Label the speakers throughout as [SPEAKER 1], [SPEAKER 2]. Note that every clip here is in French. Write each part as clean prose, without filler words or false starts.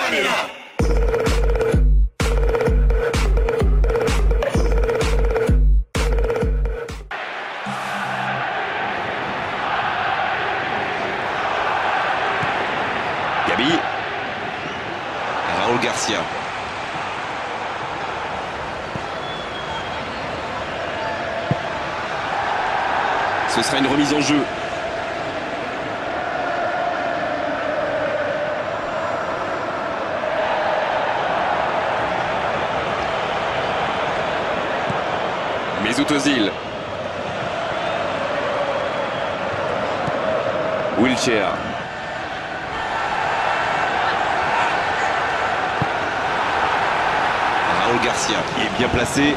[SPEAKER 1] Gabi. Raúl Garcia. Ce sera une remise en jeu. Mesut Özil. Wilshere. Raúl Garcia qui est bien placé.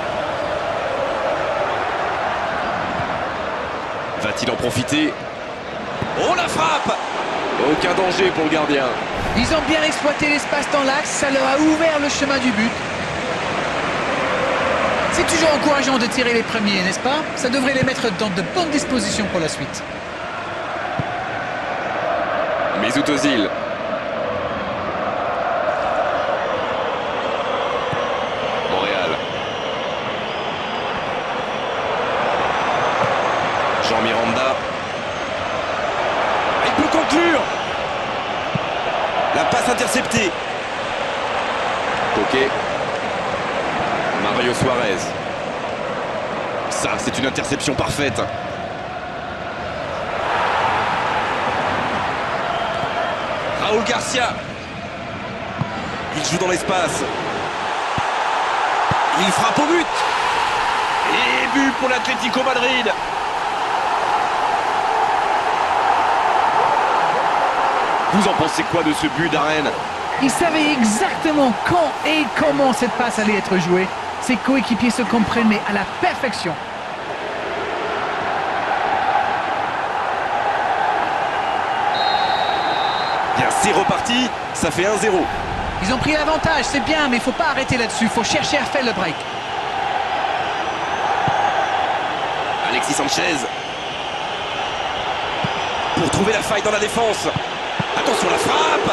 [SPEAKER 1] Va-t-il en profiter? Oh, la frappe! Aucun danger pour le gardien.
[SPEAKER 2] Ils ont bien exploité l'espace dans l'axe, ça leur a ouvert le chemin du but. C'est toujours encourageant de tirer les premiers, n'est-ce pas? Ça devrait les mettre dans de bonnes dispositions pour la suite.
[SPEAKER 1] Mesut Özil. Montréal. Jean Miranda. Il peut conclure. La passe interceptée. Coquet. Mario Suarez. Ça, c'est une interception parfaite. Raúl Garcia. Il joue dans l'espace. Il frappe au but. Et but pour l'Atlético Madrid. Vous en pensez quoi de ce but d'Arène?
[SPEAKER 2] Ils savaient exactement quand et comment cette passe allait être jouée. Ses coéquipiers se comprennent, mais à la perfection.
[SPEAKER 1] Bien, c'est reparti. Ça fait 1-0.
[SPEAKER 2] Ils ont pris l'avantage, c'est bien, mais il ne faut pas arrêter là-dessus. Il faut chercher à faire le break.
[SPEAKER 1] Alexis Sanchez. Pour trouver la faille dans la défense. Attention, la frappe.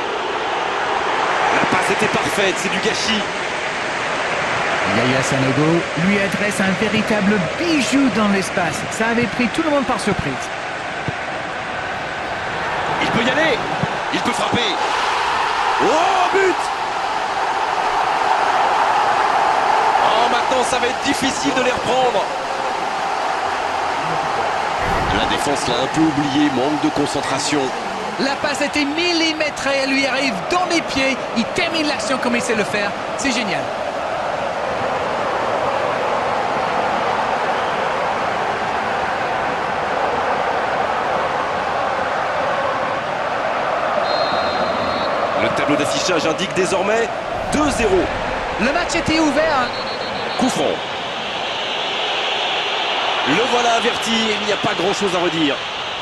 [SPEAKER 1] La passe était parfaite, c'est du gâchis.
[SPEAKER 2] Yaya Sanogo lui adresse un véritable bijou dans l'espace. Ça avait pris tout le monde par surprise.
[SPEAKER 1] Il peut y aller. Il peut frapper. Oh, but! Oh, maintenant, ça va être difficile de les reprendre. La défense l'a un peu oublié, manque de concentration.
[SPEAKER 2] La passe était millimétrée, elle lui arrive dans les pieds. Il termine l'action comme il sait le faire. C'est génial.
[SPEAKER 1] Le tableau d'affichage indique désormais 2-0.
[SPEAKER 2] Le match était ouvert.
[SPEAKER 1] Coup franc. Le voilà averti, il n'y a pas grand-chose à redire.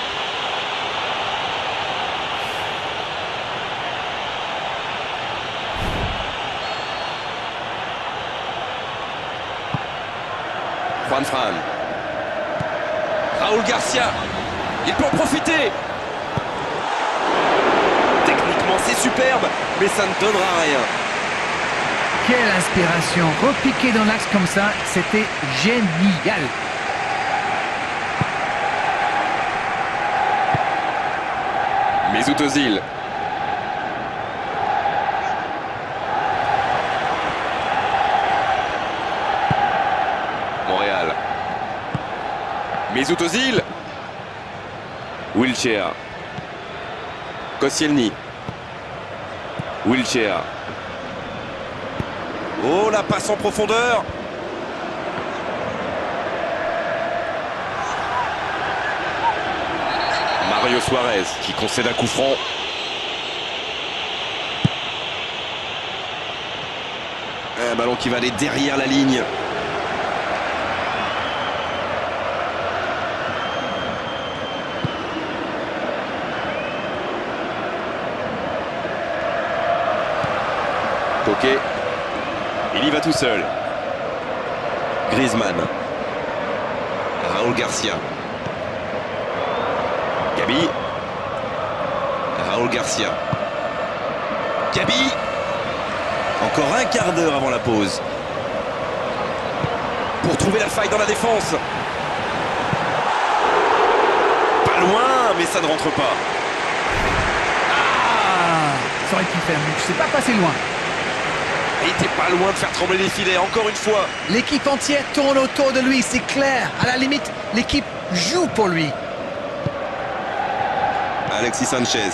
[SPEAKER 1] Juan Fran. Raúl Garcia. Il peut en profiter. Techniquement, c'est superbe, mais ça ne donnera rien.
[SPEAKER 2] Quelle inspiration. Repiquer dans l'axe comme ça, c'était génial.
[SPEAKER 1] Mesut Özil. Montréal. Mesut Özil. Wilshere. Koscielny. Wilshere. Oh, la passe en profondeur. Mario Suarez qui concède un coup franc. Un ballon qui va aller derrière la ligne. Coquet. Il y va tout seul. Griezmann. Raúl Garcia. Gabi. Raúl Garcia. Gabi. Encore un quart d'heure avant la pause. Pour trouver la faille dans la défense. Pas loin, mais ça ne rentre pas.
[SPEAKER 2] Ah, ça aurait pu faire mieux. C'est pas passé loin.
[SPEAKER 1] Il était pas loin de faire trembler les filets, encore une fois.
[SPEAKER 2] L'équipe entière tourne autour de lui, c'est clair. À la limite, l'équipe joue pour lui.
[SPEAKER 1] Alexis Sanchez.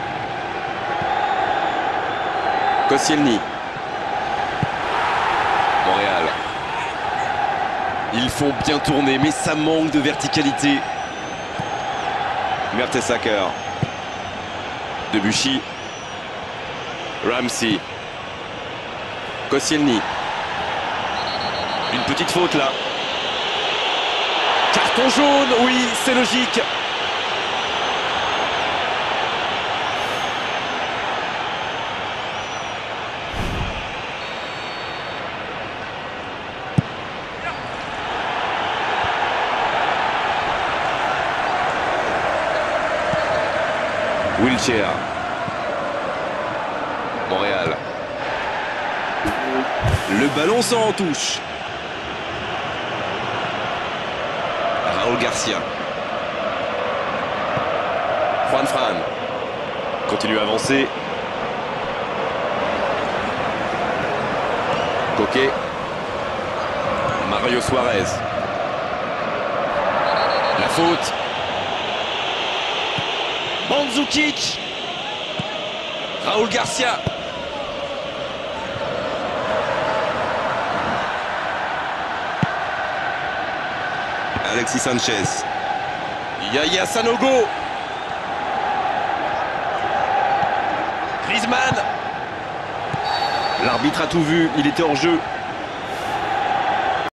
[SPEAKER 1] Koscielny. Montréal. Ils font bien tourner, mais ça manque de verticalité. Mertesacker. Debuchy. Ramsey. Koscielny. Une petite faute là. Carton jaune, oui, c'est logique. Wiltshire. Montréal. Le ballon sort en touche. Raúl Garcia. Juan Fran. Continue à avancer. Coquet. Mario Suarez. La faute. Mandzukic. Raúl Garcia. Alexis Sanchez. Yaya Sanogo. Griezmann. L'arbitre a tout vu, il était hors jeu.